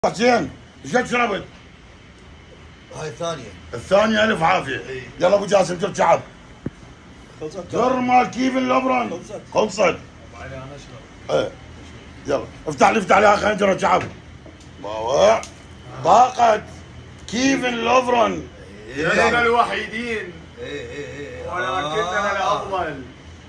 زين ايش قد شربت؟ هاي الثانية. الثانية ألف عافية. إيه. يلا أبو جاسم جبت شعب. خلصت. زر مال كيفن لوبران. خلصت. أنا أشرب. ايه يلا افتح لي خنجرة شعب. باوع طاقة كيفن لوبران. لدينا الوحيدين ايه ولكننا الأفضل.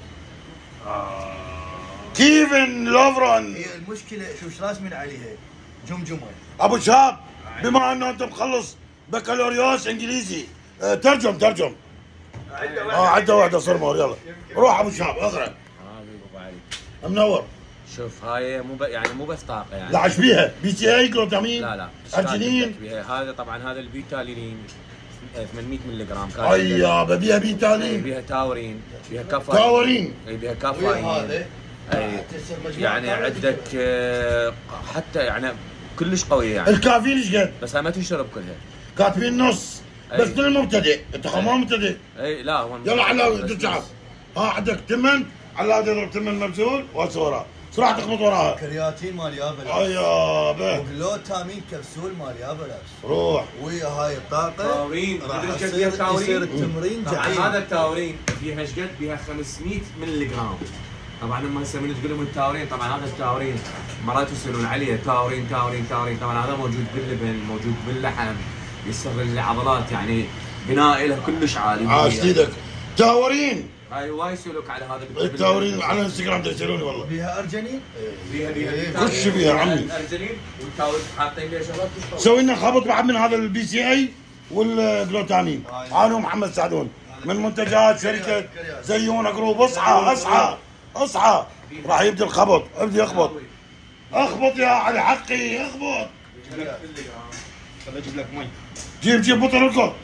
كيفن لوبران. هي المشكلة شوف راسمين عليها جمجمة. ابو شاب بما انه انت مخلص بكالوريوس انجليزي ترجم. عدة واحدة صرمور. يلا روح ابو شاب اقرا. ابو علي منور. شوف هاي يعني مو بس طاقه يعني. لا عش بيها بي سي اي جلوتامين. لا ارجينين. هذا طبعا هذا البيتالين 800 ملي جرام كان. اي يابا بيها بيتالين. بيها تاورين بيها كافاين. تاورين. اي بيها ويا كافاين. هذا اي يعني عندك حتى يعني كلش قويه يعني. الكافيين ايش قد؟ بس هاي ما تنشرب كلها. كاتبين نص بس للمبتدئ. انت ما مبتدئ. اي لا هو يلا علاوي تتعب. عندك تمن علاوي يضرب تمن مبذول وصورة راح تخبط وراها. كرياتين مال يابا لابس. يابا وجلوتامين كبسول مال يابا لابس. روح. ويا هاي الطاقة تاورين راح تدري كيف فيها تاورين؟ يصير التمرين طبعا جحيم. هذا التاورين فيها ايش قد؟ فيها 500 ملي جرام. طبعا هم هسه من تقول لهم التاورين، طبعا هذا التاورين مرات يصيرون عليه تاورين. طبعا هذا موجود باللبن، موجود باللحم، يسر العضلات يعني بناء له كلش عالي. عاش ايدك. تاورين. هاي وايد يسولوك على هذا التاورين على الانستغرام يرسلوني والله. بيها ارجنين؟ بيها خش بيها عمي. الارجلين والتاورين حاطين بيها شغلات تشتغل. سوي لنا خبط بعد من هذا البي سي اي والجلوتامين. انا ومحمد سعدون من منتجات شركه زيونه جروب. اصحى راح يبدا الخبط. ابدي اخبط يا علي حقي اخبط. خل اجيب لك مي. جيب بطل اركض.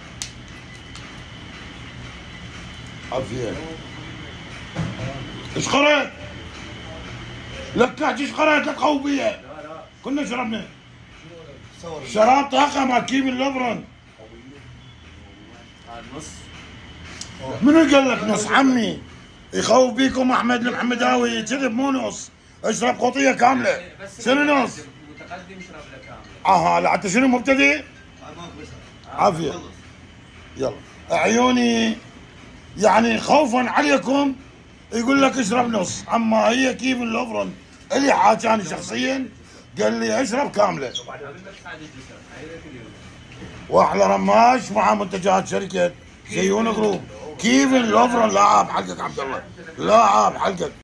عافية. ايش قرأت؟ لك تحكي ايش قرأت؟ لا تخوف بيها. كنا شربنا. شراب طاقة مع كيفن لوبران. نص. منو قال لك نص عمي؟ يخوف بيكم احمد المحمداوي كذب مو نص. اشرب قطية كاملة. شنو نص؟ متقدم يشرب له كامل. لا انت شنو مبتدئ؟ عافية. يلا عيوني يعني خوفا عليكم يقول لك اشرب نص، اما هي كيفن لوبران اللي حاجاني شخصيا قال لي اشرب كامله. واحلى رماش مع منتجات شركه زيونه جروب. كيفن لوبران لا عاب حلقك عبد الله، لا عاب حلقك.